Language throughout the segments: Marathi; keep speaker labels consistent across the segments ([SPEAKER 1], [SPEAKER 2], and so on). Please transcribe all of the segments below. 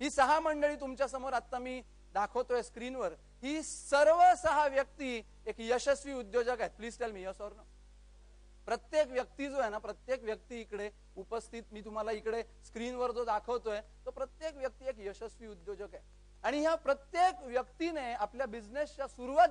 [SPEAKER 1] ही 6 मंडळी तुमच्या समोर आता मी दाखवतोय स्क्रीनवर, ही सर्व 6 व्यक्ती एक यशस्वी उद्योजक आहेत. Please tell me yes or no. प्रत्येक व्यक्ती जो आहे ना, प्रत्येक व्यक्ती इकडे उपस्थित, मी तुम्हाला इकडे स्क्रीनवर जो दाखवतोय तो प्रत्येक व्यक्ती एक यशस्वी उद्योजक आहे. आणि ह्या प्रत्येक व्यक्तीने आपल्या बिझनेसच्या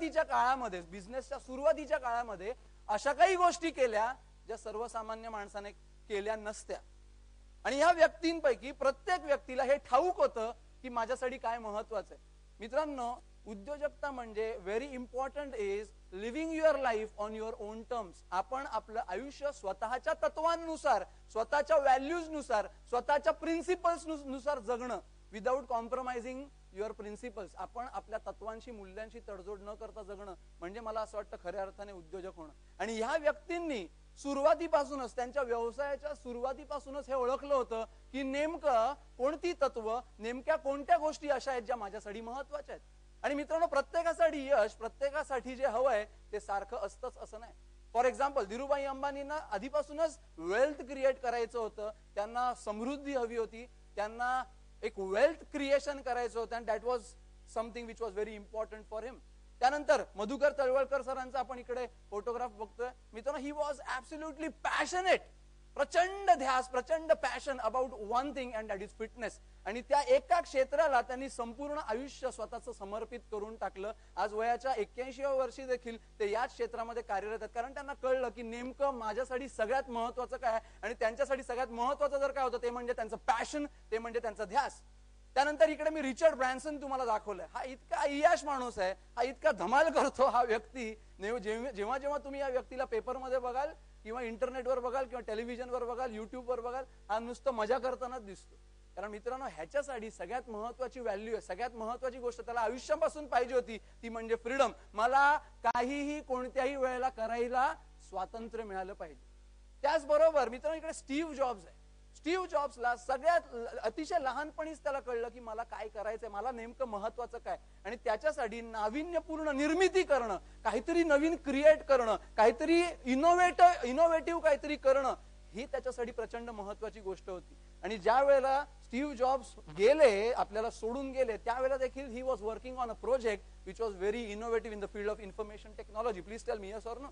[SPEAKER 1] सुरुवातीच्या काळामध्ये अशा काही गोष्टी केल्या ज्या सर्वसामान्य माणसाने केल्या नसत्या. आणि ह्या व्यक्तींपैकी प्रत्येक व्यक्तीला हे ठाऊक होतं की माझ्यासाठी काय महत्वाचं आहे. मित्रांनो, उद्योजकता म्हणजे very important is living your life on your own terms. आपण आपलं आयुष्य स्वतःच्या तत्वांनुसार, स्वतःच्या व्हॅल्यूज नुसार, स्वतःच्या प्रिन्सिपल्स नुसार जगणं, विदाउट कॉम्प्रोमाइजिंग युअर प्रिन्सिपल्स. आपण आपल्या तत्वांशी, मूल्यांशी तडजोड न करता जगणं म्हणजे मला असं वाटतं खऱ्या अर्थाने उद्योजक होणं. आणि ह्या व्यक्तींनी सुरुवातीपासूनच, त्यांच्या व्यवसायाच्या सुरुवातीपासूनच हे ओळखलं होतं की नेमकं कोणती तत्व, नेमक्या कोणत्या गोष्टी अशा आहेत ज्या माझ्यासाठी महत्वाच्या आहेत. आणि मित्रांनो, प्रत्येकासाठी यश, प्रत्येकासाठी जे हवंय ते सारखं असतंच असं नाही. फॉर एक्झाम्पल, धीरूभाई अंबानींना आधीपासूनच वेल्थ क्रिएट करायचं होतं, त्यांना समृद्धी हवी होती, त्यांना एक वेल्थ क्रिएशन करायचं होतं, and that was something which was very important for him. त्यानंतर मधुकर तळवळकर सरांचा आपण इकडे फोटोग्राफ बघतोय. मित्रांनो, ही वॉज ऍब्सोल्युटली पॅशनेट, प्रचंड ध्यास, प्रचंड passion about one thing, and that is fitness. आणि त्या एका क्षेत्राला त्यांनी संपूर्ण आयुष्य स्वतःचं समर्पित करून टाकलं. आज वयाच्या 81व्या वर्षी देखील ते याच क्षेत्रामध्ये कार्यरत आहेत, कारण त्यांना कळलं की नेमकं माझ्यासाठी सगळ्यात महत्वाचं काय आहे. आणि त्यांच्यासाठी सगळ्यात महत्वाचं जर काय होतं ते म्हणजे त्यांचं पॅशन, ते म्हणजे त्यांचा ध्यास. त्यानंतर इकडे मी रिचर्ड ब्रॅन्सन तुम्हाला दाखवलंय. हा इतका अय्याश माणूस आहे, हा इतका धमाल करतो हा व्यक्ती. जेव्हा जेव्हा तुम्ही या व्यक्तीला पेपरमध्ये बघाल किंवा इंटरनेटवर बघाल किंवा टेलिव्हिजनवर बघाल, युट्यूबवर बघाल, हा नुसतं मजा करतानाच दिसतो. कारण मित्रांनो, ह्याच्यासाठी सगळ्यात महत्वाची व्हॅल्यू आहे, सगळ्यात महत्वाची गोष्ट त्याला आयुष्यापासून पाहिजे होती ती म्हणजे फ्रीडम. मला काहीही कोणत्याही वेळेला करायला स्वातंत्र्य मिळालं पाहिजे. त्याचबरोबर मित्रांनो, इकडे स्टीव्ह जॉब्स आहे. स्टीव्ह जॉब्सला सगळ्यात अतिशय लहानपणीच त्याला कळलं की मला काय करायचंय, मला नेमकं महत्वाचं काय. आणि त्याच्यासाठी नाविन्यपूर्ण निर्मिती करणं, काहीतरी नवीन क्रिएट करणं, काहीतरी इनोव्हेटिव्ह काहीतरी करणं, ही त्याच्यासाठी प्रचंड महत्वाची गोष्ट होती. आणि ज्या वेळेला स्टीव्ह जॉब्स गेले, आपल्याला सोडून गेले, त्यावेळेला देखील he was working on a project which was very innovative in the field of information technology. Please tell me yes or no.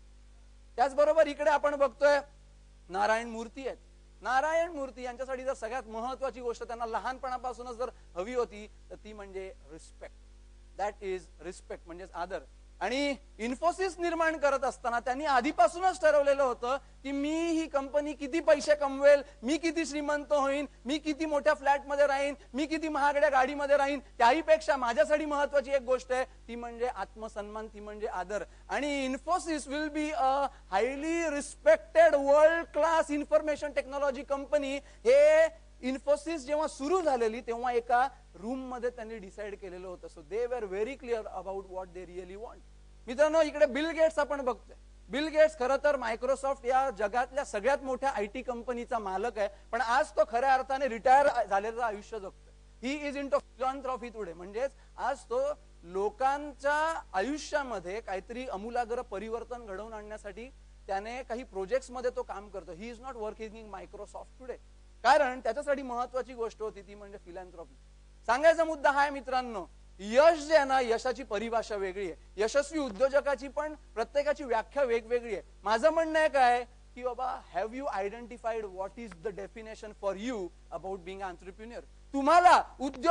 [SPEAKER 1] त्याचबरोबर इकडे आपण बघतोय नारायण मूर्ती आहेत. नारायण मूर्ती यांच्यासाठी जर सगळ्यात महत्वाची गोष्ट त्यांना लहानपणापासूनच जर हवी होती तर ती म्हणजे रिस्पेक्ट. दॅट इज रिस्पेक्ट, म्हणजेच आदर. आणि इन्फोसिस निर्माण करत असताना त्यांनी आधीपासूनच ठरवलेलं होतं की मी ही कंपनी किती पैसे कमवेल, मी किती श्रीमंत होईन, मी किती मोठ्या फ्लॅटमध्ये राहीन, मी किती महागड्या गाडीमध्ये राहीन, त्याहीपेक्षा माझ्यासाठी महत्वाची एक गोष्ट आहे ती म्हणजे आत्मसन्मान, ती म्हणजे आदर. आणि Infosys will be a highly respected world class information technology company. हे इन्फोसिस जेव्हा सुरू झालेली तेव्हा एका रूम मध्ये त्यांनी डिसाइड केलेलं होतं. So they were very clear about what they really want. मित्रांनो, इकडे बिल गेट्स आपण बघतोय. बिल गेट्स खरं तर मायक्रोसॉफ्ट या जगातल्या सगळ्यात मोठ्या आयटी कंपनीचा मालक आहे, पण आज तो खऱ्या अर्थाने रिटायर झालेलं आयुष्य जगतोय. He is into philanthropy today. म्हणजेच आज तो लोकांच्या आयुष्यामध्ये काहीतरी अमूलाग्र परिवर्तन घडवून आणण्यासाठी त्याने काही प्रोजेक्ट्स मध्ये तो काम करतो. He is not working in Microsoft today, कारण त्याच्यासाठी महत्वाची गोष्ट होती ती म्हणजे फिलॅन्थ्रॉपी. सांगायचा मुद्दा हा आहे मित्रांनो, यश जे आहे ना, यशाची परिभाषा वेगळी आहे. यशस्वी उद्योजकाची पण प्रत्येकाची व्याख्या वेगवेगळी आहे. माझं म्हणणं आहे काय की बाबा, have you identified what is the definition for you about being entrepreneur. तुम्हाला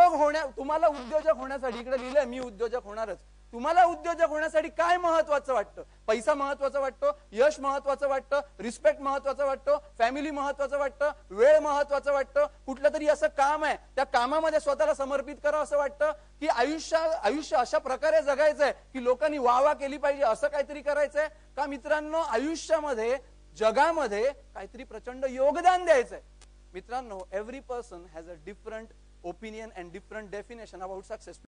[SPEAKER 1] उद्योजक होण्यासाठी, इकडे लिहिलंय मी उद्योजक होणारच, तुम्हाला उद्योजक होण्यासाठी काय महत्वाचं वाटतं? पैसा महत्वाचा वाटतो, यश महत्वाचं वाटतं, रिस्पेक्ट महत्वाचं वाटतं, फॅमिली महत्वाचं वाटतं, वेळ महत्वाचं वाटतं, कुठलं तरी असं काम आहे त्या कामामध्ये स्वतःला समर्पित करावं असं वाटतं, की आयुष्य अशा प्रकारे जगायचंय की लोकांनी वाहवा केली पाहिजे असं काहीतरी करायचंय का? मित्रांनो, आयुष्यामध्ये, जगामध्ये काहीतरी प्रचंड योगदान द्यायचंय. मित्रांनो, every person has a different opinion and different definition about success.